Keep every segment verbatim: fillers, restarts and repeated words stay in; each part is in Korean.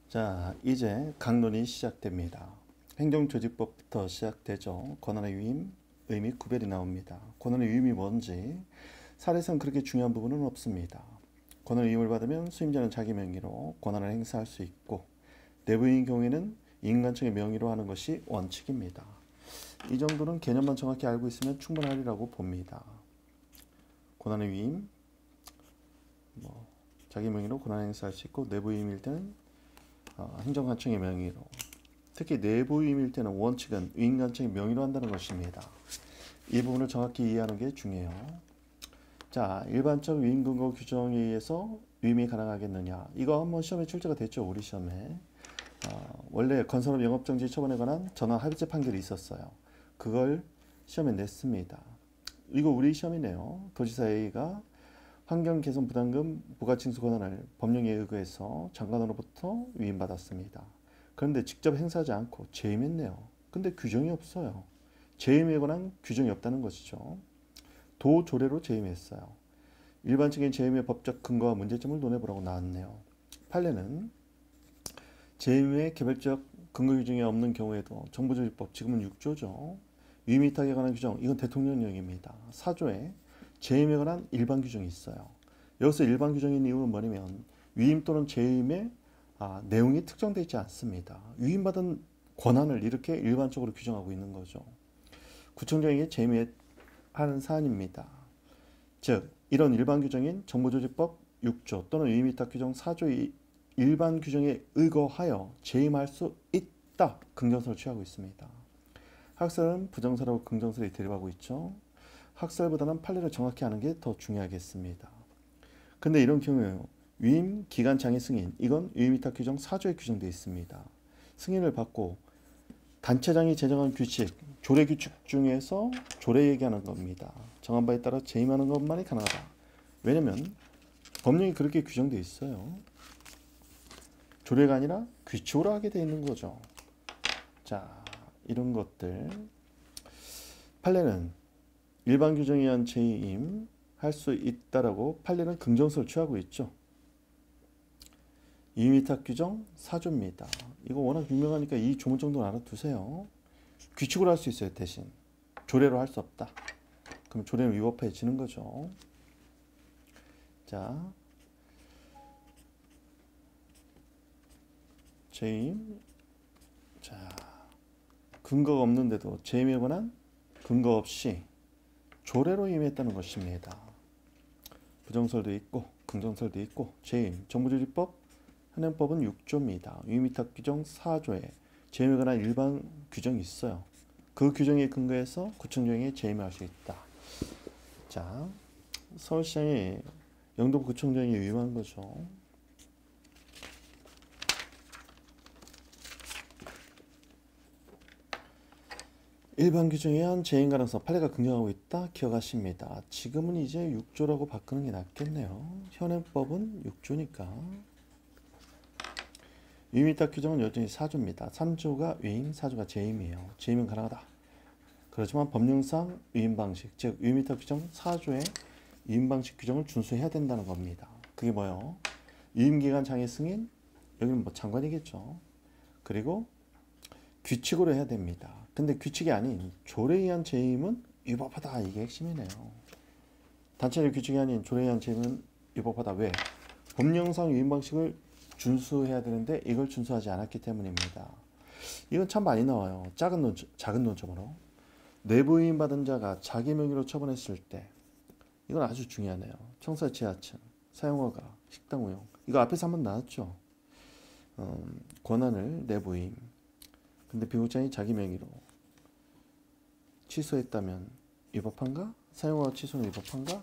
자, 이제 강론이 시작됩니다. 행정조직법부터 시작되죠. 권한의 위임, 의미, 구별이 나옵니다. 권한의 위임이 뭔지 사례상 그렇게 중요한 부분은 없습니다. 권한의 위임을 받으면 수임자는 자기 명의로 권한을 행사할 수 있고 내부인 경우에는 인간청의 명의로 하는 것이 원칙입니다. 이 정도는 개념만 정확히 알고 있으면 충분하리라고 봅니다. 권한의 위임, 뭐 자기 명의로 권한 행사할 수 있고 내부임일 때는 어, 행정관청의 명의로, 특히 내부임일 때는 원칙은 위임관청의 명의로 한다는 것입니다. 이 부분을 정확히 이해하는 게 중요해요. 자, 일반적 위임 근거 규정에 의해서 위임이 가능하겠느냐, 이거 한번 시험에 출제가 됐죠. 우리 시험에 어, 원래 건설업 영업정지 처분에 관한 전원 합의체 판결이 있었어요. 그걸 시험에 냈습니다. 이거 우리 시험이네요. 도지사 A가 환경개선 부담금 부가징수 권한을 법령에 의거해서 장관으로부터 위임받았습니다. 그런데 직접 행사하지 않고 재임했네요. 근데 규정이 없어요. 재임에 관한 규정이 없다는 것이죠. 도조례로 재임했어요. 일반적인 재임의 법적 근거와 문제점을 논해보라고 나왔네요. 판례는 재임의 개별적 근거 규정이 없는 경우에도 정부조직법, 지금은 육 조죠. 위임위탁에 관한 규정, 이건 대통령령입니다. 사 조에 재임에 관한 일반 규정이 있어요. 여기서 일반 규정인 이유는 뭐냐면 위임 또는 재임의 아, 내용이 특정되어 있지 않습니다. 위임받은 권한을 이렇게 일반적으로 규정하고 있는 거죠. 구청장에게 재임하는 사안입니다. 즉 이런 일반 규정인 정부조직법 육 조 또는 위임위탁 규정 사 조의 일반 규정에 의거하여 재임할 수 있다. 긍정설을 취하고 있습니다. 학설은 부정설하고 긍정설이 대립하고 있죠. 학설보다는 판례를 정확히 아는 게 더 중요하겠습니다. 근데 이런 경우에 위임 기간 장애 승인, 이건 위임위탁 규정 사 조에 규정되어 있습니다. 승인을 받고 단체장이 제정한 규칙, 조례 규칙 중에서 조례 얘기하는 겁니다. 정한 바에 따라 재임하는 것만이 가능하다. 왜냐면 법령이 그렇게 규정되어 있어요. 조례가 아니라 규칙으로 하게 되어 있는 거죠. 자, 이런 것들 판례는 일반 규정에 의한 재임 할 수 있다라고 판례는 긍정설을 취하고 있죠. 위임위탁 규정 사 조입니다. 이거 워낙 유명하니까 이 조문 정도는 알아두세요. 규칙으로 할 수 있어요. 대신 조례로 할 수 없다. 그럼 조례는 위법해지는 거죠. 자, 재임. 자, 근거가 없는데도 재임에 관한 근거 없이 조례로 임했다는 것입니다. 부정설도 있고 긍정설도 있고 재임, 정부조직법, 현행법은 육 조입니다. 위임위탁 규정 사 조에 재임에 관한 일반 규정이 있어요. 그 규정에 근거해서 구청장이 재임할 수 있다. 자, 서울시장이 영등포 구청장이 위임한 거죠. 일반 규정에 의한 재임 가능성 판례가 긍정하고 있다. 기억하십니다. 지금은 이제 육 조라고 바꾸는 게 낫겠네요. 현행법은 육 조니까. 위임위탁 규정은 여전히 사 조입니다. 삼 조가 위임, 사 조가 재임이에요. 재임은 가능하다. 그렇지만 법령상 위임 방식, 즉 위임위탁 규정 사 조의 위임 방식 규정을 준수해야 된다는 겁니다. 그게 뭐요? 위임기간 장애 승인, 여기는 뭐 장관이겠죠. 그리고 규칙으로 해야 됩니다. 근데 규칙이 아닌 조례에 의한 재임은 위법하다. 이게 핵심이네요. 단체적 규칙이 아닌 조례에 의한 재임은 위법하다. 왜? 법령상 위임 방식을 준수해야 되는데 이걸 준수하지 않았기 때문입니다. 이건 참 많이 나와요. 작은 논, 작은 논점으로. 내부 위임 받은 자가 자기 명의로 처분했을 때, 이건 아주 중요하네요. 청사 지하층, 사용허가, 식당 운영. 이거 앞에서 한번 나왔죠. 음, 권한을 내부 위임. 근데 비무장이 자기 명의로 취소했다면 위법한가? 사용허가 취소는 위법한가?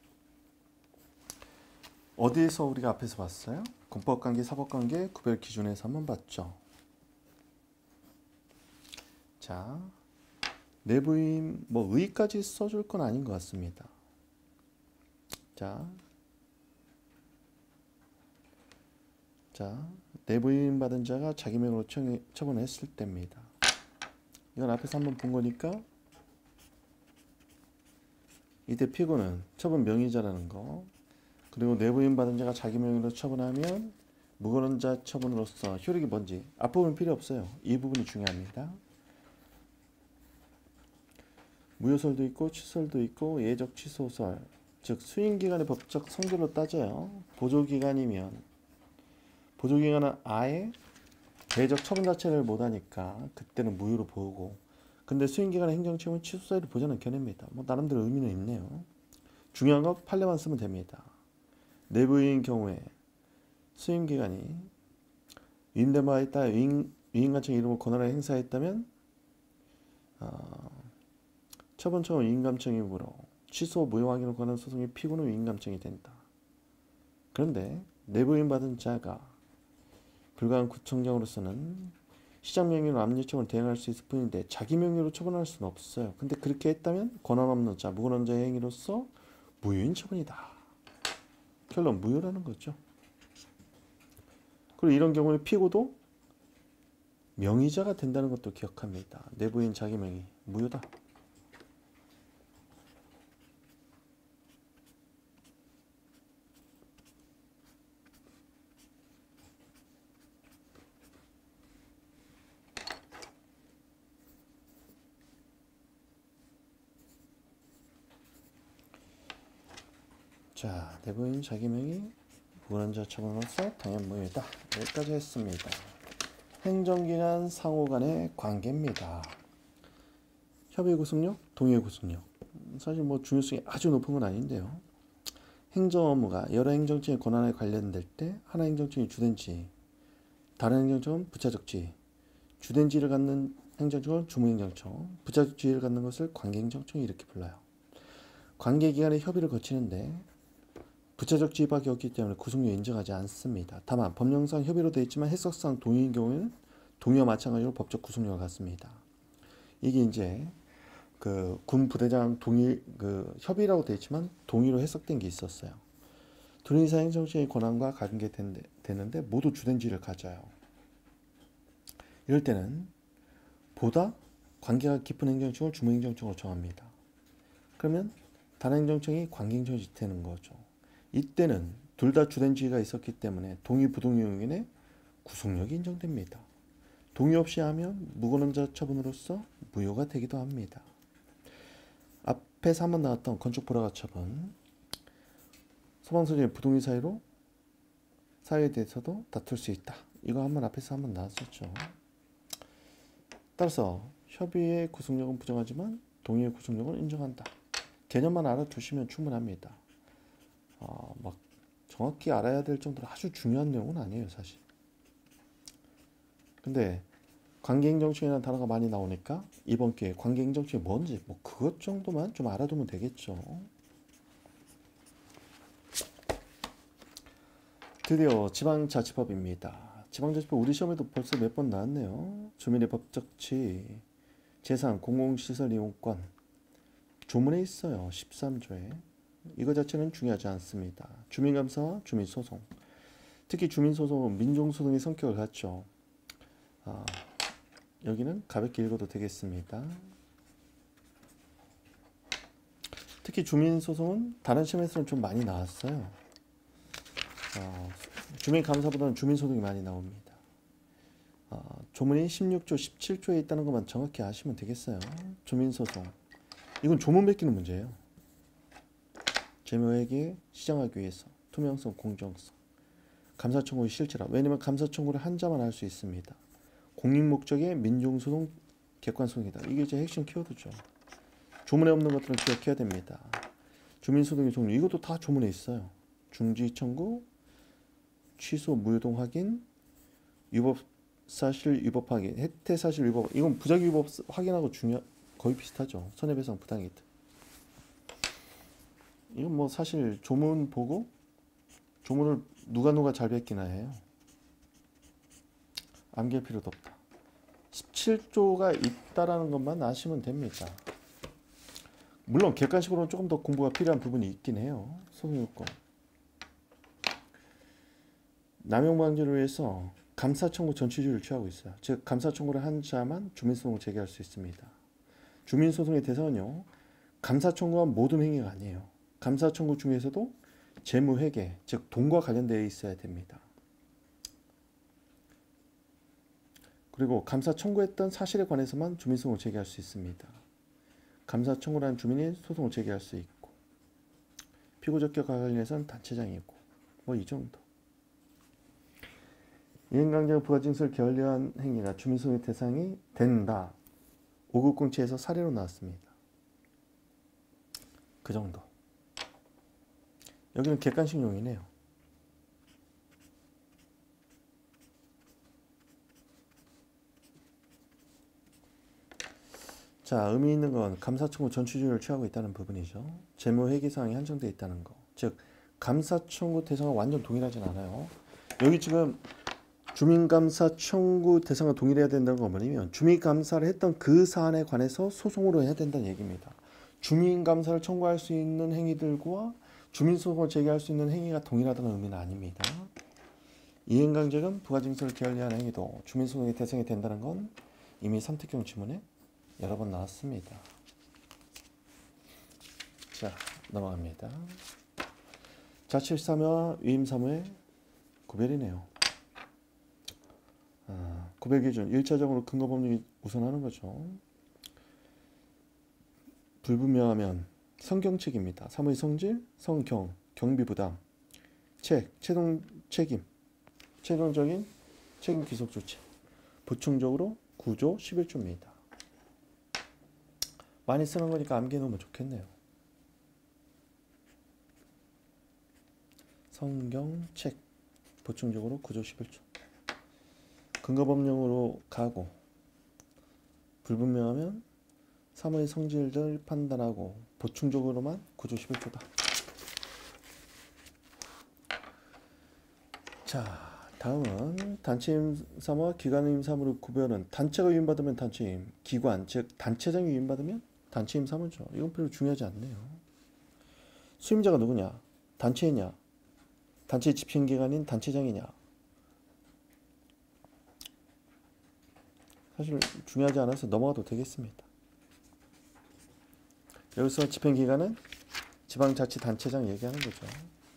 어디에서 우리가 앞에서 봤어요? 공법관계, 사법관계 구별 기준에서 한번 봤죠. 자, 내부임 뭐 의까지 써줄 건 아닌 것 같습니다. 자, 자 내부임 받은 자가 자기 명의로 처분했을 때입니다. 이건 앞에서 한번 본 거니까 이때 피고는 처분 명의자라는 거, 그리고 내부임 받은 자가 자기 명의로 처분하면 무거운 자 처분으로서 효력이 뭔지 앞부분 필요 없어요. 이 부분이 중요합니다. 무효설도 있고 취소설도 있고 예적 취소설, 즉 수임기간의 법적 성질로 따져요. 보조기간이면 보조기간은 아예 대적 처분 자체를 못하니까 그때는 무효로 보고, 근데 수임기간의 행정처분 취소 사유를 보자는 견해입니다. 뭐 나름대로 의미는 있네요. 중요한 건 판례만 쓰면 됩니다. 내부인 경우에 수임기간이 위임된 바에 따라 위임, 위임관청 이름을 권한을 행사했다면 어, 처분처분 위임감청이 이므로 취소 무효 확인을 권한 소송의 피고는 위임감청이 된다. 그런데 내부인 받은 자가 불가한 구청장으로서는 시장 명의로 압류 처분을 대행할 수 있을 뿐인데 자기 명의로 처분할 수는 없어요. 근데 그렇게 했다면 권한 없는 자, 무권한 자의 행위로서 무효인 처분이다. 결론 무효라는 거죠. 그리고 이런 경우에 피고도 명의자가 된다는 것도 기억합니다. 내부인 자기 명의 무효다. 자, 내부인 자기 명의 무권한 자 처분으로서 당연 무효다. 여기까지 했습니다. 행정기관 상호 간의 관계입니다. 협의 구속력, 동의 구속력. 사실 뭐 중요성이 아주 높은 건 아닌데요. 행정 업무가 여러 행정청의 권한에 관련될 때 하나 행정청이 주된 지, 다른 행정청은 부차적 지, 주된 지를 갖는 행정청은 주무행정청, 부차적 지위를 갖는 것을 관계행정청이 이렇게 불러요. 관계기관의 협의를 거치는데 부차적 지위밖에 없기 때문에 구속력 인정하지 않습니다. 다만 법령상 협의로 되어 있지만 해석상 동의인 경우에는 동의와 마찬가지로 법적 구속력을 갖습니다. 이게 이제 그 군 부대장 동의 그 협의라고 되어 있지만 동의로 해석된 게 있었어요. 둘 이상 행정청의 권한과 관계되는데 모두 주된 지위를 가져요. 이럴 때는 보다 관계가 깊은 행정청을 주무행정청으로 정합니다. 그러면 다른 행정청이 관계행정청이 되는 거죠. 이때는 둘 다 주된 지위가 있었기 때문에 동의 부동의 요인에 구속력이 인정됩니다. 동의 없이 하면 무권한 자 처분으로서 무효가 되기도 합니다. 앞에서 한번 나왔던 건축 불허가 처분, 소방서적인 부동의 사유로 사유에 대해서도 다툴 수 있다. 이거 한번 앞에서 한번 나왔었죠. 따라서 협의의 구속력은 부정하지만 동의의 구속력은 인정한다. 개념만 알아두시면 충분합니다. 어, 막 정확히 알아야 될 정도로 아주 중요한 내용은 아니에요, 사실. 근데 관계행정청이라는 단어가 많이 나오니까 이번 기회에 관계행정청이 뭔지 뭐 그것 정도만 좀 알아두면 되겠죠. 드디어 지방자치법입니다. 지방자치법 우리 시험에도 벌써 몇 번 나왔네요. 주민의 법적 지위, 재산, 공공시설 이용권 조문에 있어요. 십삼 조에. 이거 자체는 중요하지 않습니다. 주민감사와 주민소송, 특히 주민소송은 민중소송의 성격을 갖죠. 아, 여기는 가볍게 읽어도 되겠습니다. 특히 주민소송은 다른 시험에서는 좀 많이 나왔어요. 어, 주민감사보다는 주민소송이 많이 나옵니다. 어, 조문이 십육 조, 십칠 조에 있다는 것만 정확히 아시면 되겠어요. 주민소송. 이건 조문 베끼는 문제예요. 재무회계 시정하기 위해서 투명성, 공정성, 감사 청구의 실체라. 왜냐면 감사 청구를 한 자만 할 수 있습니다. 공익 목적의 민중소송 객관성이다. 이게 제 핵심 키워드죠. 조문에 없는 것들은 기억해야 됩니다. 주민소송의 종류 이것도 다 조문에 있어요. 중지 청구, 취소 무효동 확인, 위법 사실 위법 확인, 혜택 사실 위법. 이건 부작위 위법 확인하고 중요 거의 비슷하죠. 손해배상 부당이득. 이건 뭐 사실 조문 보고 조문을 누가 누가 잘 뵙기나 해요. 암기할 필요도 없다. 십칠 조가 있다라는 것만 아시면 됩니다. 물론 객관식으로는 조금 더 공부가 필요한 부분이 있긴 해요. 소송요건. 남용 방지를 위해서 감사 청구 전취주의를 취하고 있어요. 즉 감사 청구를 한 자만 주민소송을 제기할 수 있습니다. 주민소송의 대상은요, 감사 청구한 모든 행위가 아니에요. 감사 청구 중에서도 재무회계, 즉 돈과 관련되어 있어야 됩니다. 그리고 감사 청구했던 사실에 관해서만 주민소송을 제기할 수 있습니다. 감사 청구를 한 주민이 소송을 제기할 수 있고 피고적격과 관련해서는 단체장이고 뭐 이 정도. 이행강제로 부가징수를 게을리한 행위가 주민소송의 대상이 된다. 오급공치에서 사례로 나왔습니다. 그 정도. 여기는 객관식용이네요. 자, 의미 있는 건 감사 청구 전취주의를 취하고 있다는 부분이죠. 재무 회계사항이 한정되어 있다는 거. 즉 감사 청구 대상과 완전 동일하진 않아요. 여기 지금 주민감사 청구 대상과 동일해야 된다는 건 뭐냐면 주민감사를 했던 그 사안에 관해서 소송으로 해야 된다는 얘기입니다. 주민감사를 청구할 수 있는 행위들과 주민소송을 제기할 수 있는 행위가 동일하다는 의미는 아닙니다. 이행강제금 부가징수를 게을리한 행위도 주민소송의 대상이 된다는 건 이미 선택형 지문에 여러 번 나왔습니다. 자, 넘어갑니다. 자치사무와 위임사무의 구별이네요. 아, 구별 기준 일 차적으로 근거법령이 우선하는 거죠. 불분명하면 성경책입니다. 사무의 성질, 성경, 경비부담, 책, 최종 책임, 최종적인 책임 기속 조치, 보충적으로 구조 십일 조입니다. 많이 쓰는 거니까 암기해 놓으면 좋겠네요. 성경, 책, 보충적으로 구조 십일 조. 근거법령으로 가고 불분명하면 사무의 성질들 판단하고 보충적으로만 구조 십일 조다. 자, 다음은 단체임 사무와 기관임 사무를 구별은 단체가 위임받으면 단체임, 기관, 즉 단체장이 위임받으면 단체임 사무죠. 이건 별로 중요하지 않네요. 수임자가 누구냐? 단체이냐? 단체 집행기관인 단체장이냐? 사실 중요하지 않아서 넘어가도 되겠습니다. 여기서 집행기관은 지방자치단체장 얘기하는 거죠.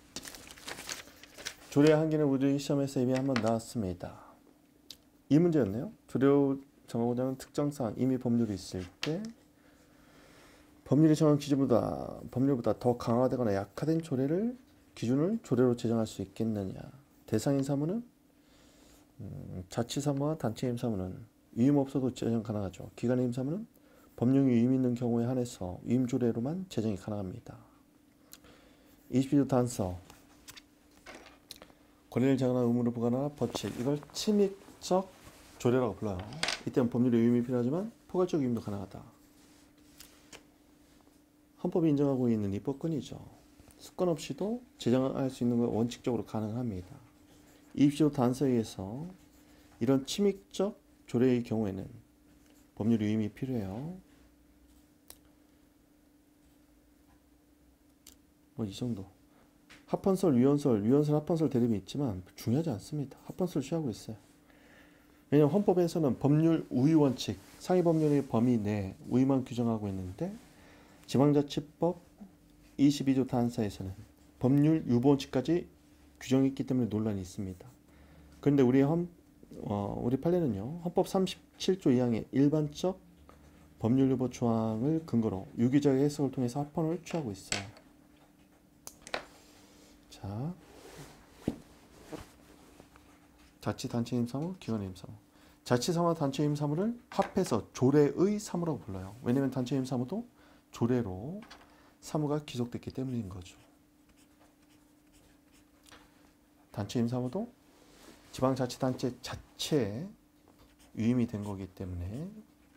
조례 한계는 우리 시험에서 이미 한번 나왔습니다. 이 문제였네요. 조례 정하고자 하는 특정사항, 이미 법률이 있을 때 법률이 정한 기준보다 법률보다 더 강화되거나 약화된 조례를 기준을 조례로 제정할 수 있겠느냐. 대상인 사무는 음, 자치사무와 단체임 사무는 위임 없어도 제정 가능하죠. 기관임 사무는 법령이 위임 있는 경우에 한해서 위임 조례로만 제정이 가능합니다. 이십이 조 단서 권리를 제한하는 의무를 부과하나 법칙 이걸 침입적 조례라고 불러요. 이때는 법률의 위임이 필요하지만 포괄적 위임도 가능하다. 헌법이 인정하고 있는 입법권이죠. 수권 없이도 제정할 수 있는 건 원칙적으로 가능합니다. 이십이 조 단서에 의해서 이런 침입적 조례의 경우에는 법률 위임이 필요해요. 뭐 이 정도. 합헌설, 위헌설, 위헌설, 합헌설 대립이 있지만 중요하지 않습니다. 합헌설 취하고 있어요. 왜냐하면 헌법에서는 법률 우위 원칙, 상위 법률의 범위 내 우위만 규정하고 있는데 지방자치법 이십이 조 단서에서는 법률 유보 원칙까지 규정했기 때문에 논란이 있습니다. 그런데 우리 헌 어, 우리 판례는요. 헌법 삼십칠 조 이 항의 일반적 법률 유보 조항을 근거로 유기적의 해석을 통해서 합헌을 취하고 있어요. 자, 자치단체임 사무, 기관임 사무. 자치사무와 단체임 사무를 합해서 조례의 사무라고 불러요. 왜냐하면 단체임 사무도 조례로 사무가 기속됐기 때문인 거죠. 단체임 사무도 지방자치단체 자체에 위임이 된 거기 때문에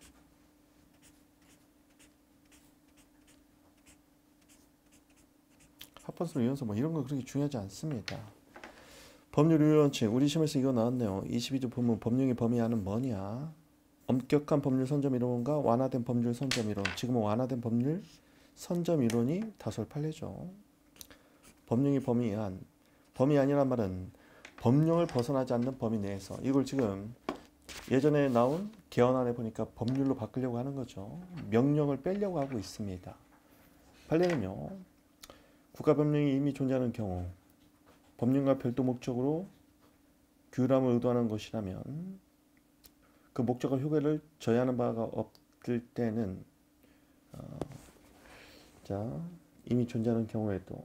합헌설, 위헌설 뭐 이런 거 그렇게 중요하지 않습니다. 법률 유효원칙 우리 시험에서 이거 나왔네요. 이십이 조 보면 법령의 범위하는 뭐냐? 엄격한 법률 선점 이론과 완화된 법률 선점 이론. 지금은 완화된 법률 선점 이론이 다솔 판례죠. 법령의 범위한 범위 아니란 말은 법령을 벗어나지 않는 범위 내에서 이걸 지금 예전에 나온 개헌안에 보니까 법률로 바꾸려고 하는 거죠. 명령을 빼려고 하고 있습니다. 판례는요. 국가법령이 이미 존재하는 경우 법령과 별도 목적으로 규율함을 의도하는 것이라면 그 목적과 효과를 저해하는 바가 없을 때는 어, 자 이미 존재하는 경우에도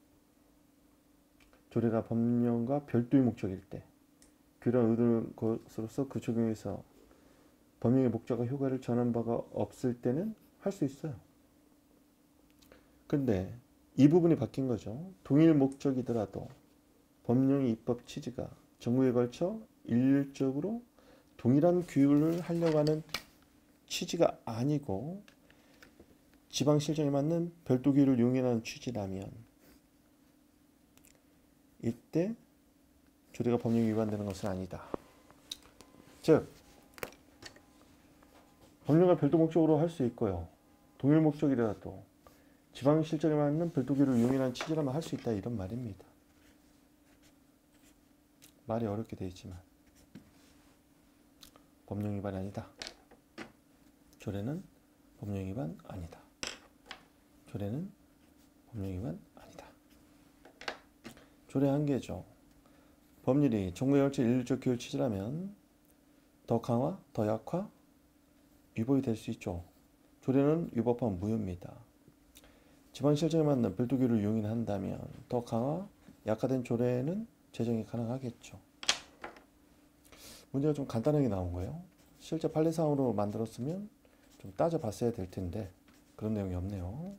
조례가 법령과 별도의 목적일 때 그런 의도는 것으로서 그 적용에서 법령의 목적과 효과를 전하는 바가 없을 때는 할 수 있어요. 근데 이 부분이 바뀐 거죠. 동일 목적이더라도 법령의 입법 취지가 정부에 걸쳐 일률적으로 동일한 규율을 하려고 하는 취지가 아니고 지방 실정에 맞는 별도 규율을 용인하는 취지라면 이때 조례가 법령에 위반되는 것은 아니다. 즉 법령과 별도 목적으로 할 수 있고요. 동일 목적이라도 지방 실정에 맞는 별도 규율을 용인하는 취지라면 할 수 있다 이런 말입니다. 말이 어렵게 되어 있지만 법령 위반이 아니다. 조례는 법령 위반 아니다. 조례는 법령 위반 아니다. 조례 한계죠. 법률이 정부에 걸쳐 일률적 규율 취지라면 더 강화, 더 약화, 위법이 될 수 있죠. 조례는 위법하면 무효입니다. 지방 실정에 맞는 별도 규율을 용인한다면 더 강화, 약화된 조례는 제정이 가능하겠죠. 문제가 좀 간단하게 나온 거예요. 실제 판례상으로 만들었으면 좀 따져봤어야 될 텐데 그런 내용이 없네요.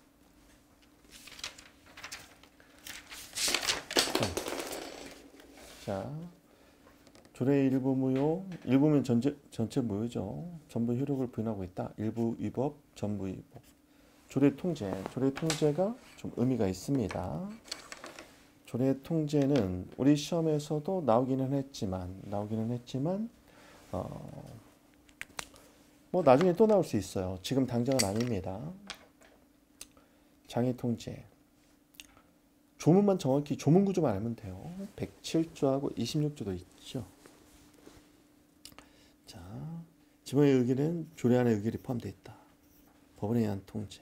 자, 조례의 일부 무효, 일부면 전체, 전체 무효죠. 전부 효력을 부인하고 있다. 일부 위법, 전부 위법. 조례 통제, 조례 통제가 좀 의미가 있습니다. 조례 통제는 우리 시험에서도 나오기는 했지만, 나오기는 했지만, 어, 뭐 나중에 또 나올 수 있어요. 지금 당장은 아닙니다. 장애 통제. 조문만 정확히 조문 구조만 알면 돼요. 백칠 조하고 이십육 조도 있죠. 자, 지방의 의결은 조례 안에 의결이 포함되어 있다. 법원에 의한 통제.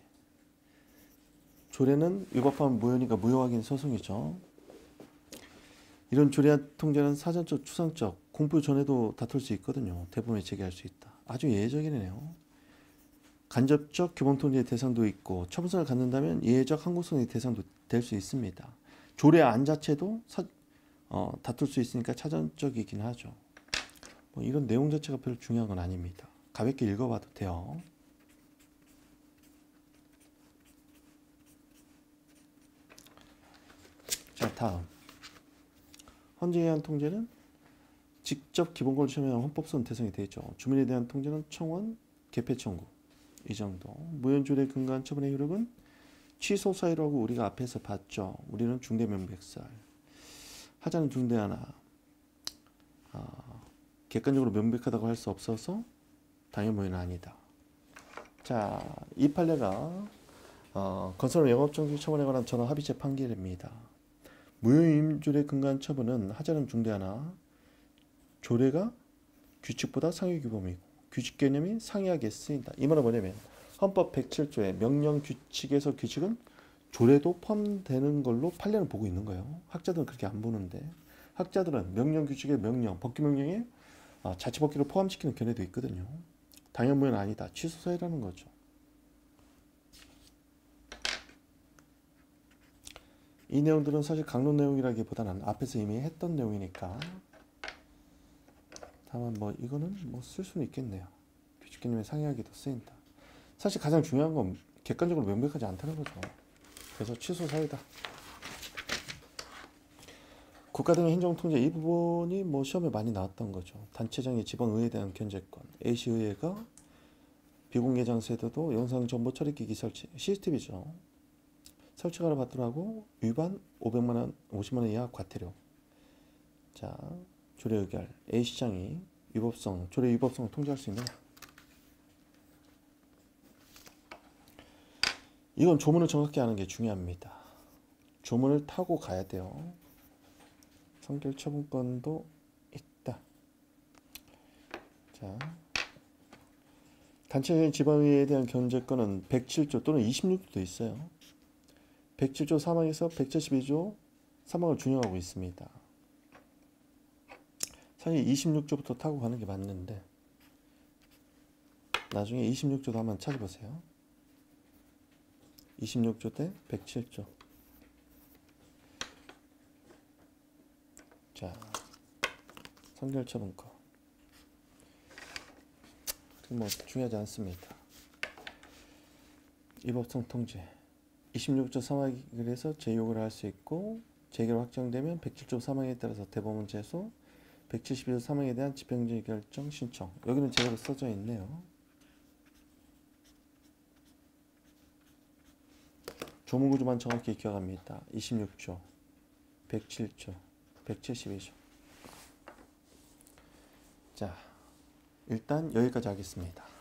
조례는 위법하면 무효니까 무효 확인 소송이죠. 이런 조례안 통제는 사전적, 추상적, 공포 전에도 다툴 수 있거든요. 대법원에 제기할 수 있다. 아주 예외적이네요. 간접적 규범 통제의 대상도 있고 처분성을 갖는다면 예외적 항고성의 대상도 될 수 있습니다. 조례안 자체도 사, 어, 다툴 수 있으니까 차전적이긴 하죠. 뭐 이런 내용 자체가 별로 중요한 건 아닙니다. 가볍게 읽어봐도 돼요. 자, 다음. 헌재에 의한 통제는 직접 기본권을 침해하는 헌법소원 대상이 되죠. 주민에 대한 통제는 청원, 개폐 청구 이 정도. 무효조례에 근거한 처분의 효력은 취소 사유라고 우리가 앞에서 봤죠. 우리는 중대 명백살. 하자는 중대 하나. 아, 객관적으로 명백하다고 할 수 없어서 당연 무효는 아니다. 자, 이 판례가 어, 건설 영업정지 처분에 관한 전원 합의체 판결입니다. 무효임조례에 근거한 처분은 하자는 중대 하나. 조례가 규칙보다 상위 규범이고 규칙 개념이 상이하게 쓰인다. 이 말은 뭐냐면 헌법 백칠 조의 명령 규칙에서 규칙은 조례도 포함되는 걸로 판례는 보고 있는 거예요. 학자들은 그렇게 안 보는데 학자들은 명령 규칙의 명령, 법규 명령에 자치법규를 포함시키는 견해도 있거든요. 당연 무효는 아니다. 취소 사유라는 거죠. 이 내용들은 사실 강론 내용이라기보다는 앞에서 이미 했던 내용이니까 다만 뭐 이거는 뭐 쓸 수는 있겠네요. 규칙 개념에 상이하게도 쓰인다. 사실 가장 중요한 건 객관적으로 명백하지 않다는 거죠. 그래서 취소 사유다. 국가 등의 행정통제 이 부분이 뭐 시험에 많이 나왔던 거죠. 단체장의 지방의회에 대한 견제권. A시의회가 비공개 장소에도 영상정보 처리기기 설치. 씨씨티비죠. 설치가를 받더라고 위반 오백만 원, 오십만 원 이하 과태료. 자, 조례 의결. A시장이 위법성, 조례 위법성을 통제할 수 있느냐. 이건 조문을 정확히 아는 게 중요합니다. 조문을 타고 가야 돼요. 성결 처분권도 있다. 자, 단체적인 지방의회에 대한 견제권은 백칠 조 또는 이십육 조도 있어요. 백칠 조 사망에서 백칠십이 조 사망을 준용하고 있습니다. 사실 이십육 조부터 타고 가는 게 맞는데 나중에 이십육 조도 한번 찾아보세요. 이십육 조 대 백칠 조. 자, 선결처분권. 뭐 중요하지 않습니다. 위법성 통제. 이십육 조 사망을 해서 재요구를 할 수 있고, 재결 확정되면 백칠 조 사망에 따라서 대법원 제소, 백칠십일 조 사망에 대한 집행유예 결정 신청. 여기는 제대로 써져 있네요. 조문구조만 정확히 기억합니다. 이십육 조, 백칠 조, 백칠십이 조. 자, 일단 여기까지 하겠습니다.